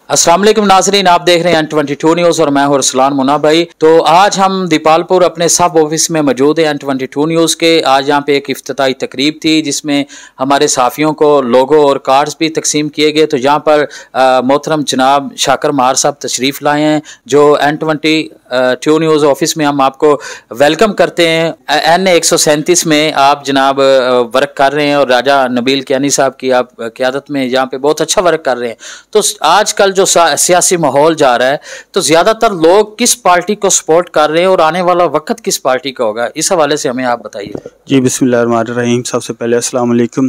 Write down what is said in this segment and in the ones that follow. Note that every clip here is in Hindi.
अस्सलाम वालेकुम नाज़रीन, आप देख रहे हैं N22 न्यूज़ और मैं हूं अरसलान मुन्ना भाई। तो आज हम दीपालपुर अपने सब ऑफिस में मौजूद हैं N22 न्यूज़ के। आज यहाँ पे एक इफ्तिताई तकरीब थी जिसमें हमारे साफ़ियों को लोगो और कार्ड्स भी तकसीम किए गए। तो यहाँ पर मोहतरम जनाब शाकर मार साहब तशरीफ़ लाए हैं, जो N22 न्यूज़ ऑफिस में हम आपको वेलकम करते हैं। N137 में आप जनाब वर्क कर रहे हैं और राजा नबील कियानी साहब की आप क़यादत में यहाँ पे बहुत अच्छा वर्क कर रहे हैं। तो आजकल जो सियासी माहौल जा रहा है, तो ज़्यादातर लोग किस पार्टी को सपोर्ट कर रहे हैं और आने वाला वक्त किस पार्टी का होगा, इस हवाले से हमें आप बताइए। जी बिस्मिल्लाहिर्रहमानिर्रहीम। सबसे पहले अस्सलाम वालेकुम।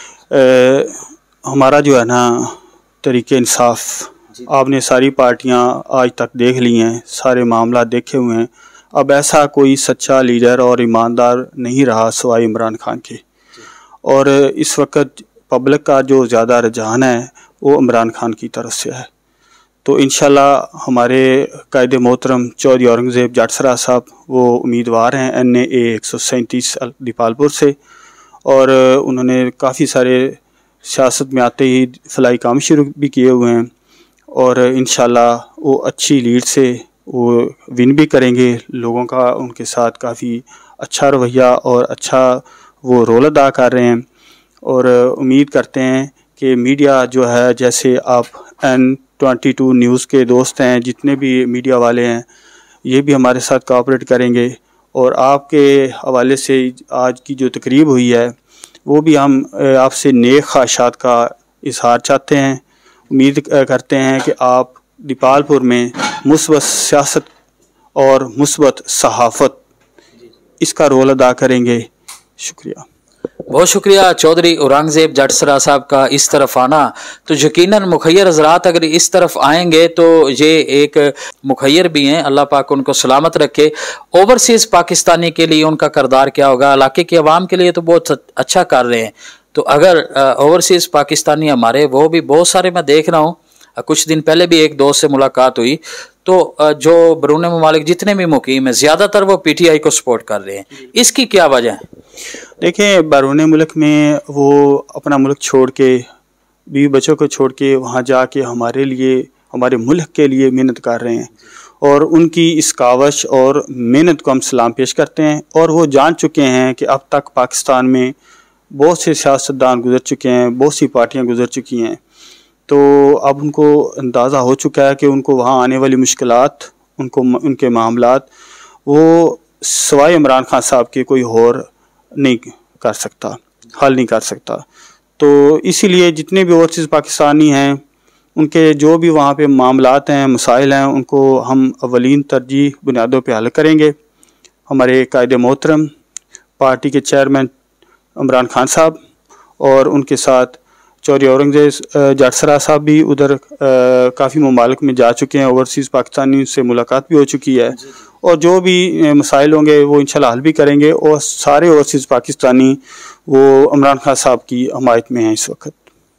हमारा जो है ना तरीके इंसाफ, आपने सारी पार्टियां आज तक देख ली हैं, सारे मामला देखे हुए हैं। अब ऐसा कोई सच्चा लीडर और ईमानदार नहीं रहा सिवाय इमरान खान के। और इस वक्त पब्लिक का जो ज़्यादा रुझान है वो इमरान खान की तरफ से है। तो इंशाल्लाह हमारे कायदे मोहतरम चौधरी औरंगज़ेब जटसरा साहब वो उम्मीदवार हैं NA 137 दीपालपुर से, और उन्होंने काफ़ी सारे सियासत में आते ही फलाई काम शुरू भी किए हुए हैं, और इंशाल्लाह वो अच्छी लीड से वो विन भी करेंगे। लोगों का उनके साथ काफ़ी अच्छा रवैया और अच्छा वो रोल अदा कर रहे हैं। और उम्मीद करते हैं कि मीडिया जो है, जैसे आप N22 न्यूज़ के दोस्त हैं, जितने भी मीडिया वाले हैं, ये भी हमारे साथ कोऑपरेट करेंगे। और आपके हवाले से आज की जो तकरीब हुई है वो भी हम आपसे नेक ख्वाहिशात का इजहार चाहते हैं। उम्मीद करते हैं कि आप दीपालपुर में मुस्बत सियासत और मुस्बत सहाफ़त इसका रोल अदा करेंगे। शुक्रिया, बहुत शुक्रिया चौधरी औरंगज़ेब जटसरा साहब का इस तरफ आना। तो यकीनन मुखैर हज़रात अगर इस तरफ आएंगे तो ये एक मुखैर भी हैं, अल्लाह पाक उनको सलामत रखे। ओवरसीज़ पाकिस्तानी के लिए उनका किरदार क्या होगा, इलाके की आवाम के लिए तो बहुत अच्छा कर रहे हैं। तो अगर ओवरसीज़ पाकिस्तानी हमारे, वो भी बहुत सारे मैं देख रहा हूँ, कुछ दिन पहले भी एक दोस्त से मुलाकात हुई, तो जो बरूने ममालिक जितने भी मुकीम हैं ज़्यादातर वो PTI को सपोर्ट कर रहे हैं। इसकी क्या वजह है? देखिए, बैरून मुल्क में वो अपना मुल्क छोड़ के, बीवी बच्चों को छोड़ के वहाँ जाके हमारे लिए, हमारे मुल्क के लिए मेहनत कर रहे हैं, और उनकी इस कावश और मेहनत को हम सलाम पेश करते हैं। और वो जान चुके हैं कि अब तक पाकिस्तान में बहुत से सियासतदान गुजर चुके हैं, बहुत सी पार्टियाँ गुजर चुकी हैं। तो अब उनको अंदाज़ा हो चुका है कि उनको वहाँ आने वाली मुश्किलात, उनके मामलात वो सिवाय इमरान खान साहब के कोई और नहीं कर सकता, हल नहीं कर सकता। तो इसीलिए जितने भी ओवरसीज़ पाकिस्तानी हैं, उनके जो भी वहाँ पे मामलात हैं, मसाइल हैं, उनको हम अवलीन तरजीह बुनियादों पे हल करेंगे। हमारे कायदे मोहतरम पार्टी के चेयरमैन इमरान खान साहब और उनके साथ चौधरी औरंगज़ेब जटसरा साहब भी उधर काफ़ी ममालिक में जा चुके हैं। ओवरसीज़ पाकिस्तानी से मुलाकात भी हो चुकी है, और जो भी मसाइल होंगे वो इंशाल्लाह हल भी करेंगे। और सारे ओवरसीज़ पाकिस्तानी वो इमरान खान साहब की हमायत में हैं इस वक्त।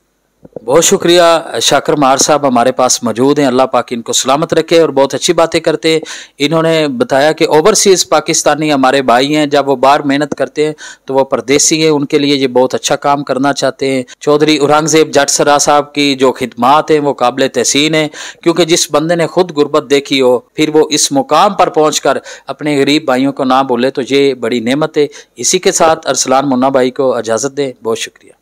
बहुत शुक्रिया शाकर मार साहब हमारे पास मौजूद हैं, अल्लाह पाक इनको सलामत रखे, और बहुत अच्छी बातें करते हैं। इन्होंने बताया कि ओवरसीज़ पाकिस्तानी हमारे भाई हैं, जब वो बाहर मेहनत करते हैं तो वो परदेसी हैं, उनके लिए ये बहुत अच्छा काम करना चाहते हैं। चौधरी औरंगज़ेब जटसरा साहब की जो खिदमात हैं वो काबिल तहसीन है, क्योंकि जिस बंदे ने खुद गुर्बत देखी हो, फिर वो इस मुकाम पर पहुँच कर अपने गरीब भाइयों को ना बोले, तो ये बड़ी नेमत है। इसी के साथ अरसलान मुन्ना भाई को इजाज़त दें। बहुत शुक्रिया।